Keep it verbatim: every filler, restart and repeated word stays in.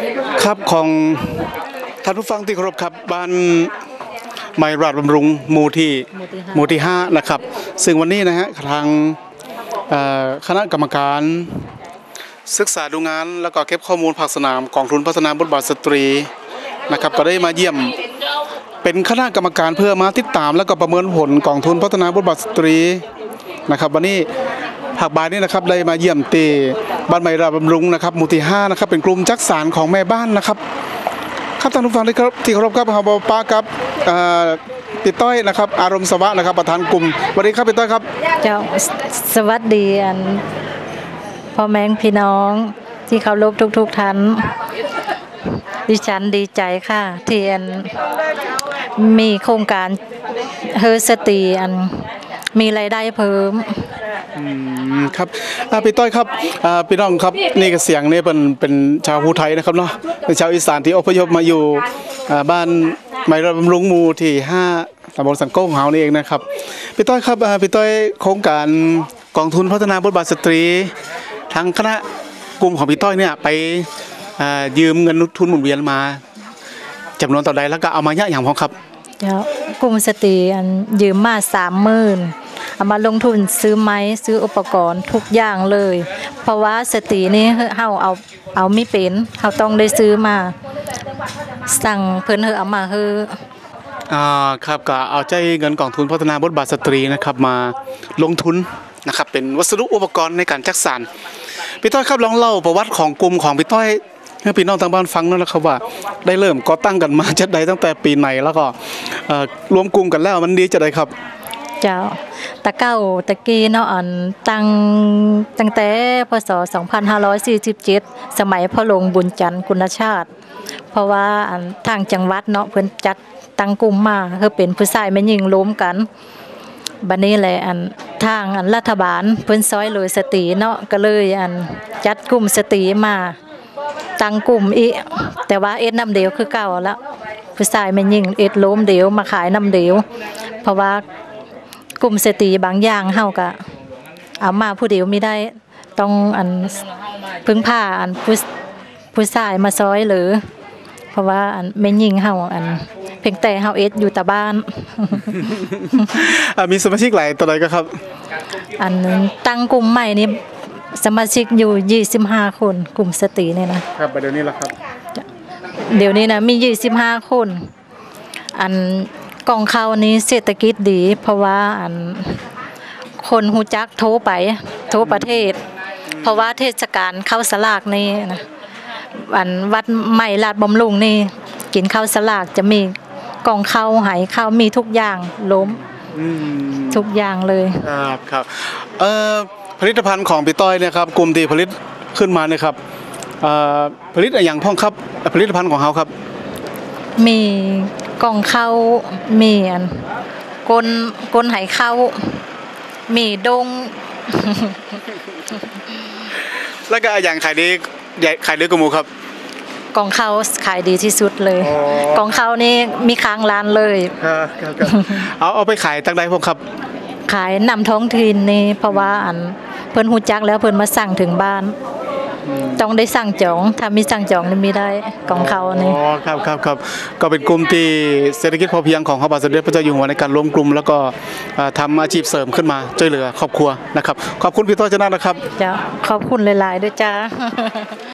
ครับของท่านผู้ฟังที่เคารพครับบ้านไมราชบำรุงหมู่ที่หมู่ที่ห้านะครับซึ่งวันนี้นะฮะทางคณะกรรมการศึกษาดูงานแล้วก็เก็บข้อมูลภาคสนามกองทุนพัฒนาบทบาทสตรีนะครับก็ได้มาเยี่ยมเป็นคณะกรรมการเพื่อมาติดตามแล้วก็ประเมินผลกองทุนพัฒนาบทบาทสตรีนะครับวันนี้ภาคบ่ายนี้นะครับได้มาเยี่ยมตีบ้านไมราชบำรุงนะครับหมู่ที่ห้านะครับเป็นกลุ่มจักสานของแม่บ้านนะครับครับท่านผู้ฟังที่เคารพที่เคารพครับฮาบป้าครับพี่ต้อยนะครับอารมณ์สวะนะครับประธานกลุ่มสวัสดีครับพี่ต้อยครับเจ้าสวัสดีอันพ่อแม่พี่น้องที่เคารพทุกๆท่านดิฉันดีใจค่ะที่อันมีโครงการเฮอสตีอันมีรายได้เพิ่มครับพี่ต้อยครับพี่น้องครับนี่ก็เสียงนี่เป็นเป็นชาวภูไทยนะครับเนาะเป็นชาวอีสานที่อพยพมาอยู่บ้านไมราชบำรุงหมู่ที่ห้าตำบลสังโก้ของเฮานี่เองนะครับพี่ต้อยครับพี่ต้อยโครงการกองทุนพัฒนาบทบาทสตรีทางคณะกลุ่มของพี่ต้อยเนี่ยไปยืมเงินทุนหมุนเวียนมาจำนวนต่อใดแล้วก็เอามาเยอะอย่างพอครับกลุ่มสตรีอันยืมมาสามหมื่นเอามาลงทุนซื้อไม้ซื้ออุปกรณ์ทุกอย่างเลยเพราะว่าสตรีนี่เฮาเอาเอาไม่เป็นเฮาต้องได้ซื้อมาสั่งเพิ่นเฮาเอามาเฮออ่าครับก็เอาใจเงินกองทุนพัฒนาบทบาทสตรีนะครับมาลงทุนนะครับเป็นวัสดุอุปกรณ์ในการจักสานพี่ต้อยครับลองเล่าประวัติของกลุ่มของพี่ต้อยให้พี่น้องทางบ้านฟังนั่นแหละครับว่าได้เริ่มก่อตั้งกันมาจะได้ตั้งแต่ปีไหนแล้วก็รวมกลุ่มกันแล้วมันดีจะได้ครับเจ้าตะเก้าตะกี้เนาะอันตั้งตั้งแต่พ.ศ. สองพันห้าร้อยสี่สิบเจ็ดสมัยพ่อหลวงบุญจันทร์กุณชาติเพราะว่าอันทางจังหวัดเนาะเพิ่นจัดตั้งกลุ่มมาคือเป็นผู้ชายแม่หญิงล้มกันบัดนี้แหละอันทางอันรัฐบาลเพิ่นซอยเลยสตรีเนาะก็เลยอันจัดกลุ่มสตรีมาตั้งกลุ่มอีแต่ว่าเอ็ดน้ำเดียวคือเก่าแล้วผู้ชายแม่หญิงเอ็ดล้มเดียวมาขายน้ำเดียวเพราะว่ากลุ่มสตรีบางอย่างเฮาก็เอามาผู้เดียวไม่ได้ต้องอันพึ่งผ้าอันผู้ผู้ชายมาซอยหรือเพราะว่าอันแม่หญิงเฮาอันเพียงแต่เฮาเอ็ดอยู่แต่บ้านมีสมาชิกหลายตัวใดก็ครับอันตั้งกลุ่มใหม่นี้สมาชิกอยู่ยี่สิบห้าคนกลุ่มสตรีเนี่ยนะครับเดี๋ยวนี้ล่ะครับเดี๋ยวนี้นะมียี่สิบห้าคนอันกองข้าวนี้เศรษฐกิจดีเพราะว่าอันคนฮู้จักโทรไปโทรประเทศเพราะว่าเทศกาลข้าวสลากนี่นะอันวัดใหม่ลาดบำรุงนี่กินข้าวสลากจะมีกองข้าวไหข้าวมีทุกอย่างล้มทุกอย่างเลยครับครับเอ่อผลิตภัณฑ์ของพี่ต้อยเนี่ยครับกลุ่มที่ผลิตขึ้นมาเนี่ยครับเอ่อผลิตอะไรอย่างพ่องครับผลิตภัณฑ์ของเขาครับมีกล่องข้าวมีอันกลกลไหข้าวมีดงแล้วก็อย่างขายดีขายดีกว่าหมูครับกล่องข้าวขายดีที่สุดเลยกล่องข้าวนี่มีค้างร้านเลยเอาเอาไปขายตั้งใดพวกครับขายนำท้องถิ่นนี่เพราะว่าอันเพิ่นฮู้จักแล้วเพิ่นมาสั่งถึงบ้านต้องได้สั่งจองถ้ามีสั่งจองนี่มีได้กองเขานี่อ๋อครับครับครับก็เป็นกลุ่มที่เศรษฐกิจพอเพียงของพระบาทสมเด็จพระเจ้าอยู่หัวในการรวมกลุ่มแล้วก็ทำอาชีพเสริมขึ้นมาช่วยเหลือครอบครัวนะครับขอบคุณพี่ต้อยชนะนะครับจ้าขอบคุณหลายๆด้วยจ้า